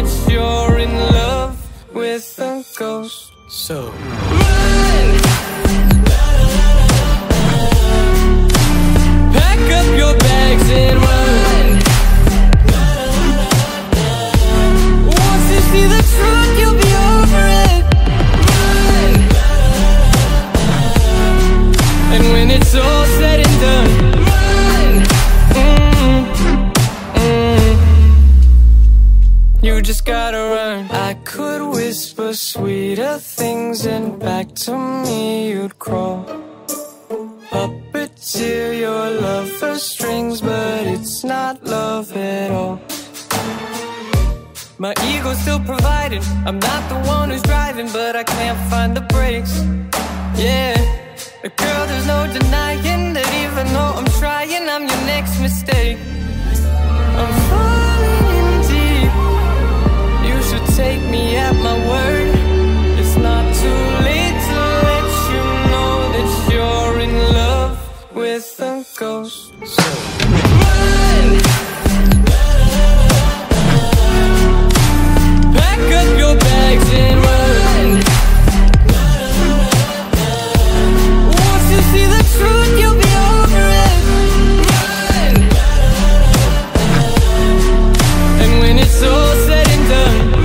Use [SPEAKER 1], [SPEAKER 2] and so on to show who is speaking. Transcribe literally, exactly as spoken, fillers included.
[SPEAKER 1] that you're in love with a ghost. So run! Pack up your bags and run. Once you see the truth, you'll be over it. Run! And when it's all said and done, run! Mm, mm. You just gotta run. I could whisper sweeter things and back to me you'd crawl. Puppeteer your love for strings, but it's not love at all. My ego's still providing, I'm not the one who's driving, but I can't find the brakes. Yeah, girl, there's no denying that even though I'm trying, I'm your next mistake. I'm falling in deep. You should take me at my word. It's not too late to let you know that you're in love with a ghost. So run! Pack up your bags and run. Once you see the truth, you'll be over it. Run! And when it's all said and done,